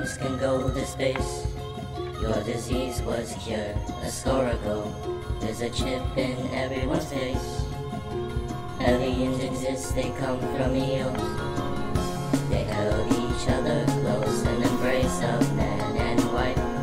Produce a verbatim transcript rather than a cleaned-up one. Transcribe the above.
aliens can go to space. Your disease was cured a score ago. There's a chip in everyone's face. Aliens exist, they come from Eos. They held each other close, an embrace of man and wife.